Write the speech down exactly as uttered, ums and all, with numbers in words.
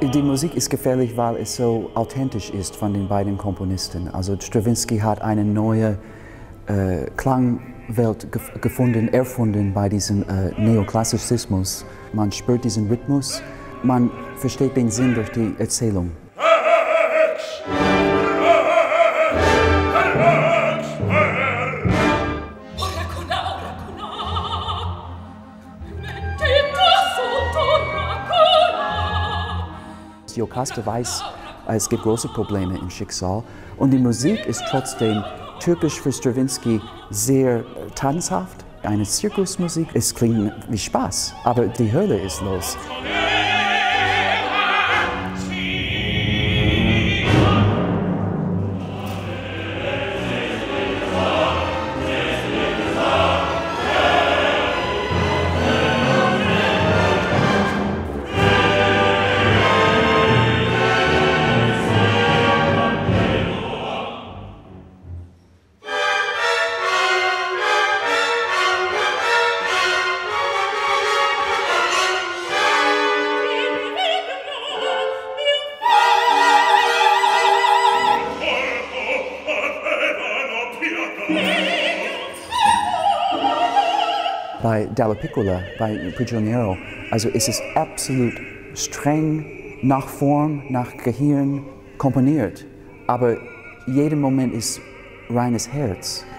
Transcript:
Die Musik ist gefährlich, weil es so authentisch ist von den beiden Komponisten. Also Stravinsky hat eine neue äh, Klangwelt gef gefunden, erfunden bei diesem äh, Neoklassizismus. Man spürt diesen Rhythmus, man versteht den Sinn durch die Erzählung. Jocasta weiß, es gibt große Probleme im Schicksal und die Musik ist trotzdem typisch für Stravinsky sehr tanzhaft. Eine Zirkusmusik, es klingt wie Spaß, aber die Hölle ist los. Bei Dalla Piccola, bei Prigioniero, also ist es absolut streng, nach Form, nach Gehirn komponiert, aber jeder Moment ist reines Herz.